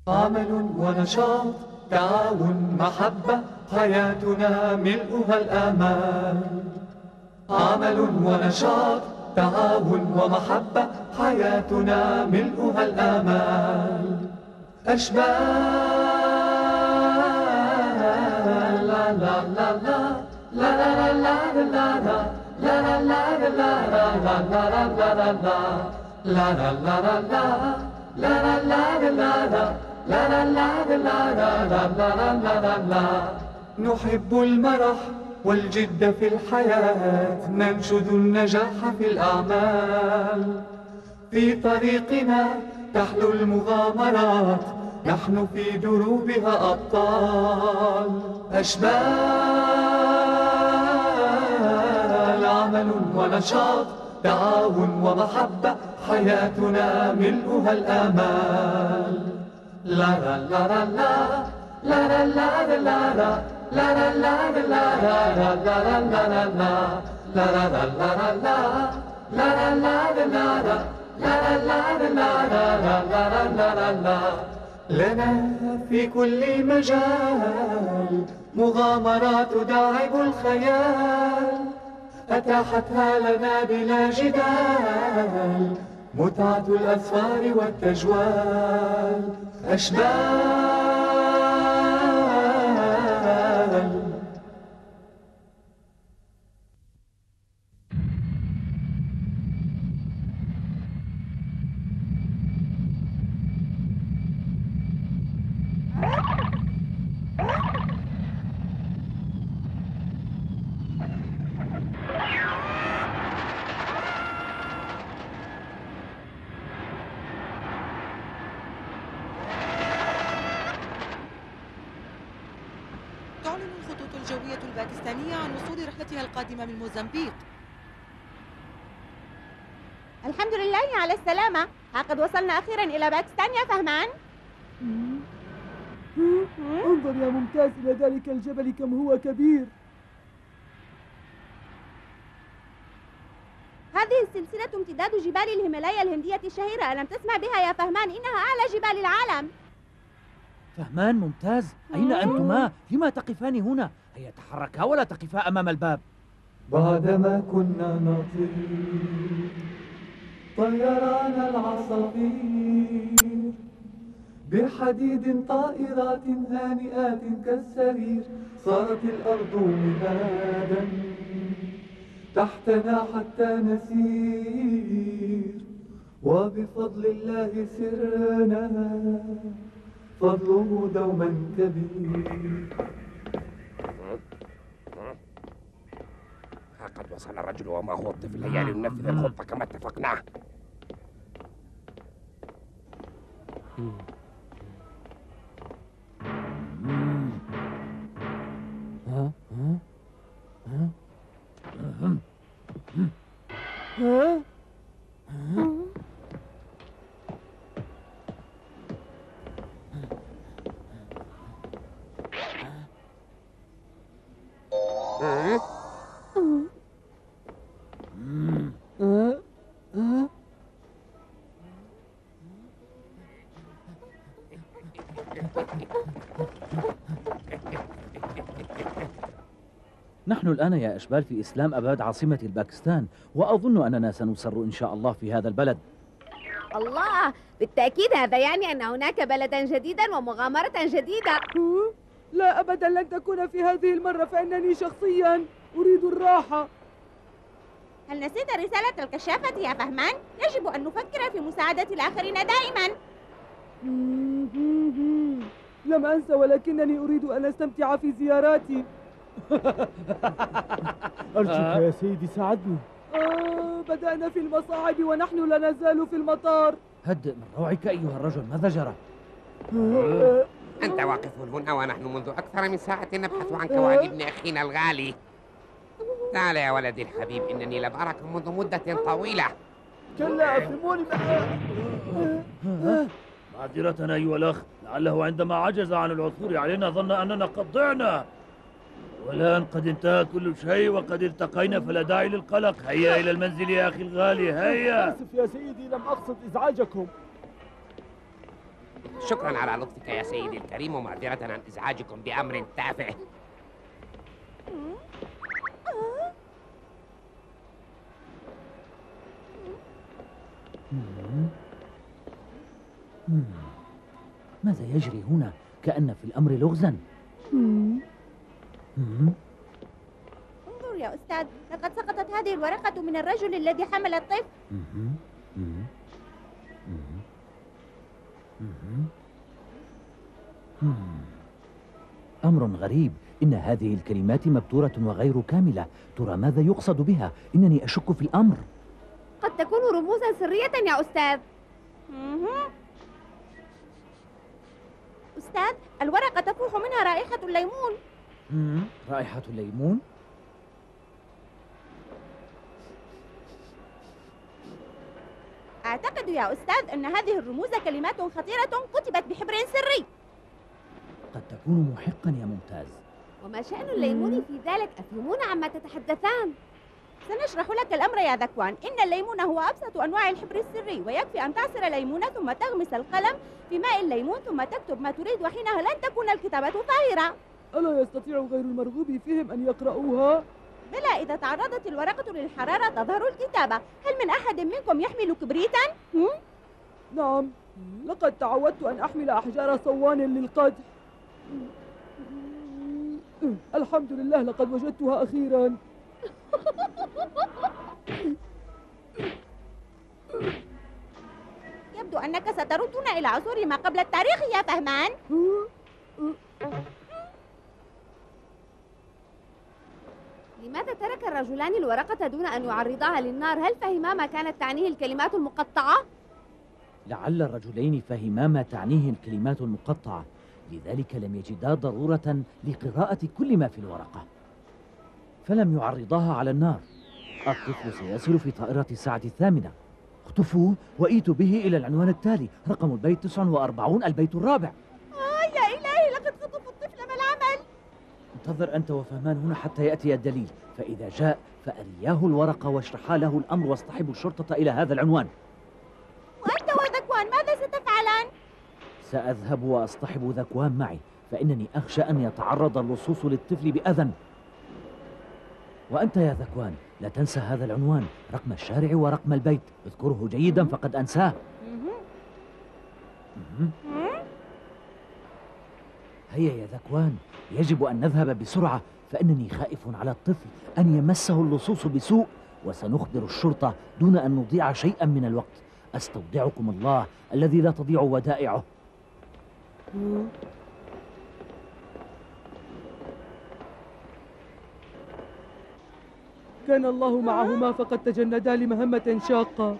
عمل ونشاط، تعاون، محبة، حياتنا ملؤها الآمال. عمل ونشاط، تعاون ومحبة، حياتنا ملؤها الآمال. أشبال لا لا لا لا لا لا لا لا لا لا لا لا لا. نحب المرح والجد في الحياة، ننشد النجاح في الأعمال. في طريقنا تحلو المغامرات، نحن في دروبها أبطال. أشبال عمل ونشاط، تعاون ومحبة، حياتنا ملؤها الآمال. لا لا لا لا لا لا لا لا لا لا لا لا لا لا. لنا في كل مجال مغامرات تداعب الخيال، أتاحتها لنا بلا جدال متعة الأسفار والتجوال. أشبال الجوية الباكستانية عن وصول رحلتها القادمة من موزمبيق. الحمد لله على السلامة، قد وصلنا أخيرا إلى باكستان يا فهمان. انظر يا ممتاز إلى ذلك الجبل كم هو كبير. هذه السلسلة امتداد جبال الهيمالايا الهندية الشهيرة، ألم تسمع بها يا فهمان؟ إنها أعلى جبال العالم. فهمان ممتاز، أين أنتما؟ لما تقفان هنا؟ هيا تحركا ولا تقفا أمام الباب. بعدما كنا نطير طيران العصافير، بحديد طائرات هانئات كالسرير، صارت الأرض مهادا تحتنا حتى نسير، وبفضل الله سرنا، فضله دوما كبير. قد وصل الرجل وما هو الطفل، هيا لننفذ الخطة كما اتفقنا. نحن الآن يا أشبال في إسلام أباد عاصمة الباكستان، وأظن أننا سنسر إن شاء الله في هذا البلد. الله، بالتأكيد هذا يعني أن هناك بلدا جديدا ومغامرة جديدة. لا أبدا، لن تكون في هذه المرة، فإنني شخصيا أريد الراحة. هل نسيت رسالة الكشافة يا فهمان؟ يجب أن نفكر في مساعدة الآخرين دائما. لم أنسى، ولكنني أريد أن أستمتع في زياراتي. أرجوك يا سيدي ساعدني. بدأنا في المصاعب ونحن لا نزال في المطار. هدئ من روعك أيها الرجل، ماذا جرى؟ أنت واقف هنا ونحن منذ أكثر من ساعة نبحث عنك وعن ابن أخينا الغالي. تعال يا ولدي الحبيب، إنني لم أرك منذ مدة طويلة. كلا أفهموني. معذرة أيها الأخ، لعله عندما عجز عن العثور علينا ظن أننا قد ضعنا، والآن قد انتهى كل شيء وقد التقينا، فلا داعي للقلق. هيا إلى المنزل يا أخي الغالي، هيا. آسف يا سيدي، لم أقصد إزعاجكم. شكرا على لطفك يا سيدي الكريم، ومعذرة عن إزعاجكم بأمر تافه. ماذا يجري هنا؟ كأن في الأمر لغزا. انظر يا أستاذ، لقد سقطت هذه الورقة من الرجل الذي حمل الطفل. أمر غريب، إن هذه الكلمات مبتورة وغير كاملة. ترى ماذا يقصد بها؟ إنني أشك في الأمر. قد تكون رموزا سرية يا أستاذ. أستاذ، الورقة تفوح منها رائحة الليمون. رائحة الليمون؟ أعتقد يا أستاذ أن هذه الرموز كلمات خطيرة كتبت بحبر سري. قد تكون محقا يا ممتاز. وما شأن الليمون في ذلك؟ أفهمون عما تتحدثان؟ سنشرح لك الأمر يا ذكوان. إن الليمون هو أبسط أنواع الحبر السري، ويكفي أن تعصر ليمونة ثم تغمس القلم في ماء الليمون ثم تكتب ما تريد، وحينها لن تكون الكتابة ظاهرة. ألا يستطيع غير المرغوب فيهم أن يقرؤوها؟ بلى، إذا تعرضت الورقة للحرارة تظهر الكتابة. هل من أحد منكم يحمل كبريتا؟ نعم، لقد تعودت أن أحمل أحجار صوان للقدح. الحمد لله، لقد وجدتها أخيرا. يبدو أنك ستردنا إلى عصور ما قبل التاريخ يا فهمان. لماذا ترك الرجلان الورقة دون أن يعرضاها للنار؟ هل فهما ما كانت تعنيه الكلمات المقطعة؟ لعل الرجلين فهما ما تعنيه الكلمات المقطعة، لذلك لم يجدا ضرورة لقراءة كل ما في الورقة، فلم يعرضاها على النار. الطفل سيصل في طائرة الساعة 8. اختفوا وإيتوا به إلى العنوان التالي: رقم البيت 49، البيت الرابع. يا إلهي، لقد خطفوا الطفل، ما العمل؟ انتظر أنت وفهمان هنا حتى يأتي الدليل، فإذا جاء فأرياه الورقة واشرحا له الأمر واصطحبوا الشرطة إلى هذا العنوان. وأنت وذكوان ماذا ستفعلان؟ سأذهب وأصطحب ذكوان معي، فإنني أخشى أن يتعرض اللصوص للطفل بأذى. وأنت يا ذكوان لا تنسى هذا العنوان، رقم الشارع ورقم البيت، اذكره جيدا فقد أنساه. هيا يا ذكوان، يجب أن نذهب بسرعة، فإنني خائف على الطفل أن يمسه اللصوص بسوء، وسنخبر الشرطة دون أن نضيع شيئا من الوقت. أستودعكم الله الذي لا تضيع ودائعه. كان الله معهما فقد تجندا لمهمة شاقة.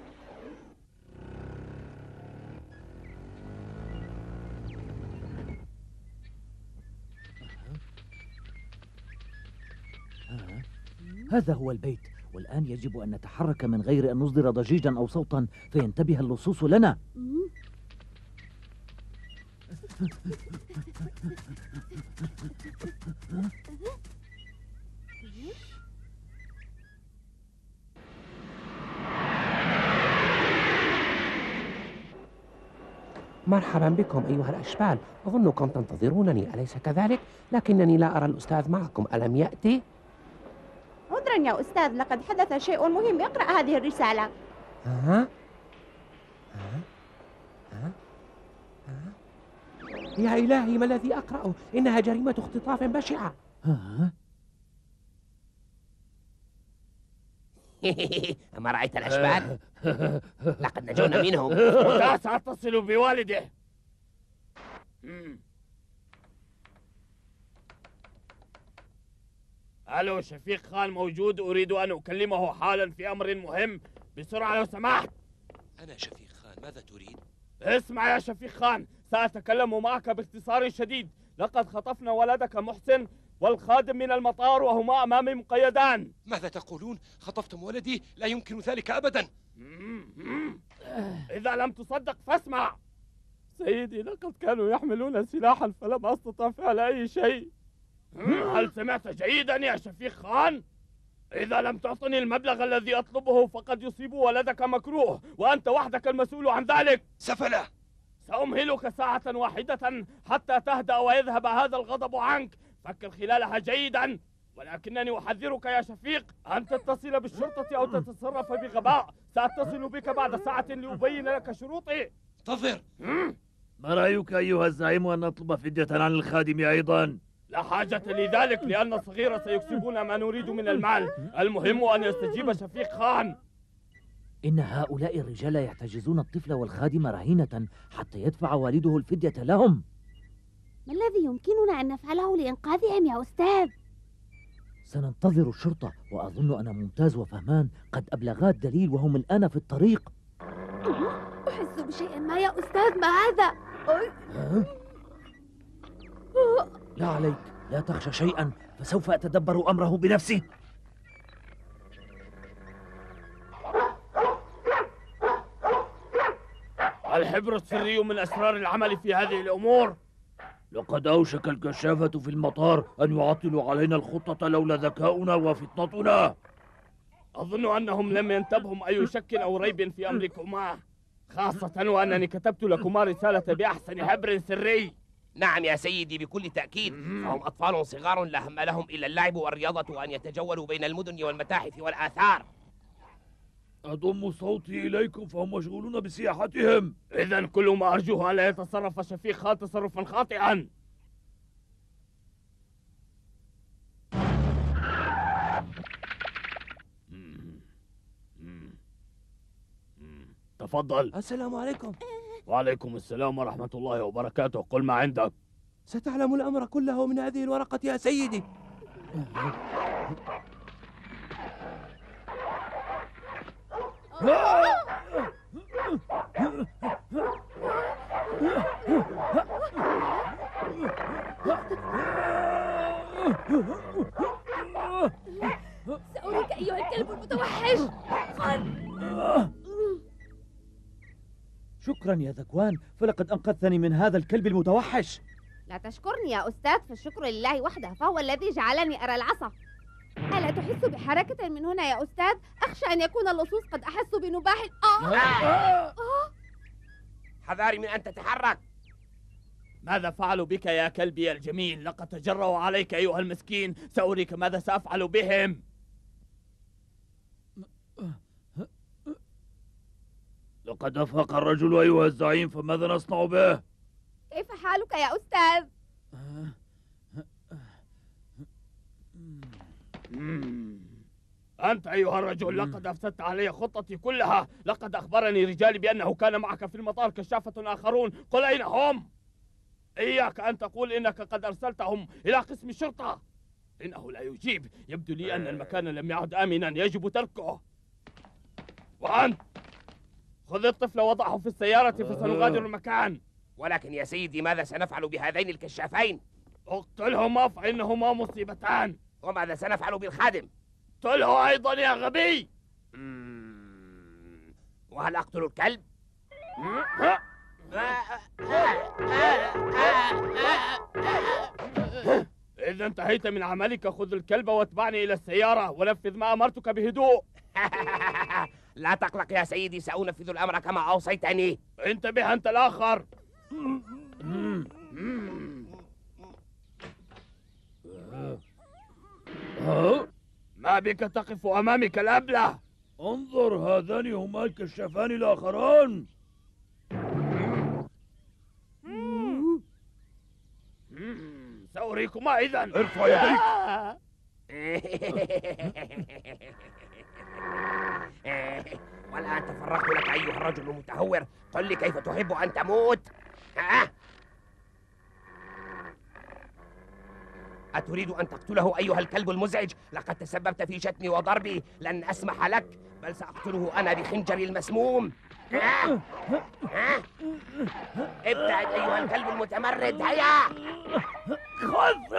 هذا هو البيت، والآن يجب أن نتحرك من غير أن نصدر ضجيجا أو صوتا فينتبه اللصوص لنا. مرحبا بكم أيها الأشبال، أظنكم تنتظرونني أليس كذلك؟ لكنني لا أرى الأستاذ معكم، ألم يأتي؟ عذرا يا أستاذ، لقد حدث شيء مهم، اقرأ هذه الرسالة. يا إلهي، ما الذي أقرأه؟ إنها جريمة اختطاف بشعة. أما رأيت الأشبال؟ لقد نجونا منهم. متى سأتصل بوالده؟ ألو، شفيق خان موجود؟ أريد أن أكلمه حالا في أمر مهم، بسرعة لو سمحت. أنا شفيق خان، ماذا تريد؟ اسمع يا شفيق خان، سأتكلم معك باختصار شديد. لقد خطفنا ولدك محسن والخادم من المطار وهما أمامي مقيدان. ماذا تقولون؟ خطفتم ولدي؟ لا يمكن ذلك أبدا. إذا لم تصدق فاسمع. سيدي، لقد كانوا يحملون سلاحا فلم أستطع فعل أي شيء. هل سمعت جيدا يا شفيق خان؟ إذا لم تعطني المبلغ الذي أطلبه فقد يصيب ولدك مكروه، وأنت وحدك المسؤول عن ذلك. سفلة. سأمهلك ساعة واحدة حتى تهدأ ويذهب هذا الغضب عنك. فكر خلالها جيدا، ولكنني أحذرك يا شفيق أن تتصل بالشرطة أو تتصرف بغباء. سأتصل بك بعد ساعة لأبين لك شروطي. انتظر. ما رأيك أيها الزعيم أن نطلب فدية عن الخادم أيضا؟ لا حاجة لذلك، لأن الصغير سيكسبون ما نريد من المال. المهم أن يستجيب شفيق خان. إن هؤلاء الرجال يحتجزون الطفل والخادم رهينة حتى يدفع والده الفدية لهم. ما الذي يمكننا أن نفعله لإنقاذهم يا أستاذ؟ سننتظر الشرطة، وأظن أن ممتاز وفهمان قد أبلغا الدليل وهم الآن في الطريق. أحس بشيء ما يا أستاذ، ما هذا؟ لا عليك، لا تخشى شيئا، فسوف أتدبر أمره بنفسي. الحبر السري من أسرار العمل في هذه الأمور. لقد أوشك الكشافة في المطار أن يعطلوا علينا الخطة لولا ذكاؤنا وفطنتنا. أظن أنهم لم ينتبهم أي شك أو ريب في أمركما، خاصة وأنني كتبت لكما رسالة بأحسن حبر سري. نعم يا سيدي بكل تأكيد، فهم أطفال صغار لا هم لهم إلا اللعب والرياضة وأن يتجولوا بين المدن والمتاحف والآثار. أضم صوتي إليكم فهم مشغولون بسياحتهم. إذن كل ما أرجوه أن لا يتصرف شفيق خان تصرفا خاطئا. تفضل. السلام عليكم. وعليكم السلام ورحمة الله وبركاته. قل ما عندك. ستعلم الأمر كله من هذه الورقة يا سيدي. سأريك أيها الكلب المتوحش. شكرا يا ذكوان، فلقد أنقذتني من هذا الكلب المتوحش. لا تشكرني يا أستاذ، فالشكر لله وحده، فهو الذي جعلني أرى العصا. ألا تحس بحركة من هنا يا أستاذ؟ أخشى أن يكون اللصوص قد أحسوا بنباح. حذاري من أن تتحرك. ماذا فعلوا بك يا كلبي الجميل؟ لقد تجرؤوا عليك أيها المسكين. سأريك ماذا سأفعل بهم. لقد أفاق الرجل أيها الزعيم، فماذا نصنع به؟ كيف حالك يا أستاذ؟ أنت أيها الرجل لقد أفسدت علي خطتي كلها. لقد أخبرني رجالي بأنه كان معك في المطار كشافة آخرون. قل أين هم؟ إياك أن تقول إنك قد أرسلتهم إلى قسم الشرطة. إنه لا يجيب. يبدو لي أن المكان لم يعد آمنا، يجب تركه. وأنت خذ الطفل وضعه في السيارة فسنغادر المكان. ولكن يا سيدي ماذا سنفعل بهذين الكشافين؟ اقتلهما فإنهما مصيبتان. وماذا سنفعل بالخادم؟ اقتله أيضا يا غبي. وهل أقتل الكلب؟ إذا انتهيت من عملك خذ الكلب واتبعني إلى السيارة ونفذ ما أمرتك بهدوء. لا تقلق يا سيدي، سأنفذ الأمر كما أوصيتني. انتبه أنت الآخر. ما بك تقف أمامك الأبلة؟ انظر، هذان هما الكشافان الآخران. سأريكما إذن. ارفع يديك. والآن تفرغت لك أيها الرجل المتهور. قل لي كيف تحب أن تموت؟ أتريد أن تقتله أيها الكلب المزعج؟ لقد تسببت في شتمي وضربي. لن أسمح لك، بل سأقتله أنا بخنجري المسموم. ابتعد أيها الكلب المتمرد. هيا خذ.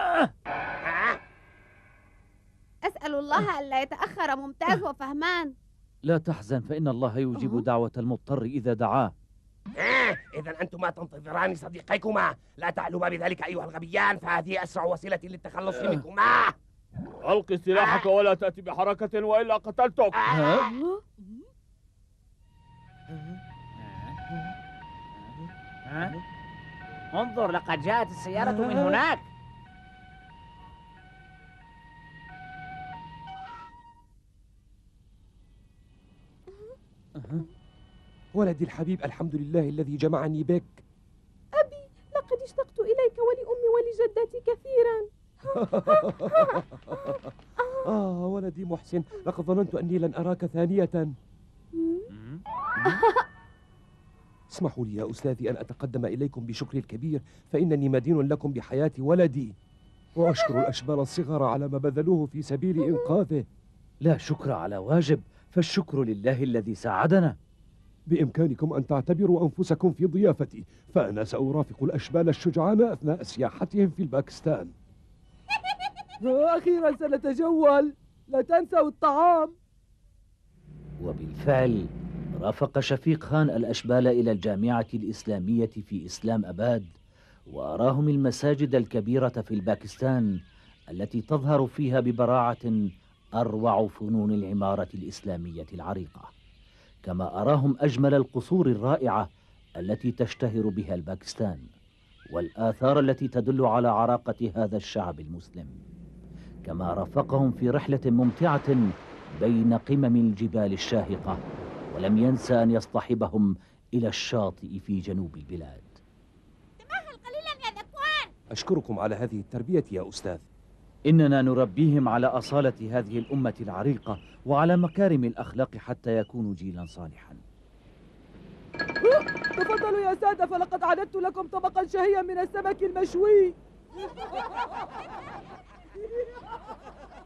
أسأل الله ألا يتأخر ممتاز وفهمان. لا تحزن، فإن الله يجيب دعوة المضطر إذا دعاه. إذا أنتما تنتظران صديقيكما. لا تعلما بذلك أيها الغبيان، فهذه أسرع وسيلة للتخلص منكما. ألق سلاحك ولا تأتي بحركة وإلا قتلتك. ها؟ انظر، لقد جاءت السيارة من هناك. ولدي الحبيب، الحمد لله الذي جمعني بك. أبي، لقد اشتقت إليك ولأمي ولجدتي كثيرا. ولدي محسن، لقد ظننت أني لن أراك ثانية. اسمحوا لي يا أستاذي أن أتقدم إليكم بشكري الكبير، فإنني مدين لكم بحياة ولدي، وأشكر الأشبال الصغار على ما بذلوه في سبيل إنقاذه. لا شكر على واجب، فالشكر لله الذي ساعدنا. بإمكانكم أن تعتبروا أنفسكم في ضيافتي، فأنا سأرافق الأشبال الشجعان أثناء سياحتهم في الباكستان. أخيرا سنتجول، لا تنسوا الطعام. وبالفعل رافق شفيق خان الأشبال إلى الجامعة الإسلامية في إسلام أباد، وأراهم المساجد الكبيرة في الباكستان التي تظهر فيها ببراعة أروع فنون العمارة الإسلامية العريقة، كما أراهم أجمل القصور الرائعة التي تشتهر بها الباكستان، والآثار التي تدل على عراقة هذا الشعب المسلم. كما رافقهم في رحلة ممتعة بين قمم الجبال الشاهقة، ولم ينسى أن يصطحبهم إلى الشاطئ في جنوب البلاد. تمهل قليلا يا ذكوان. أشكركم على هذه التربية يا أستاذ. إننا نربيهم على أصالة هذه الأمة العريقة وعلى مكارم الأخلاق حتى يكونوا جيلا صالحا. تفضلوا يا سادة، فلقد أعددت لكم طبقا شهيا من السمك المشوي.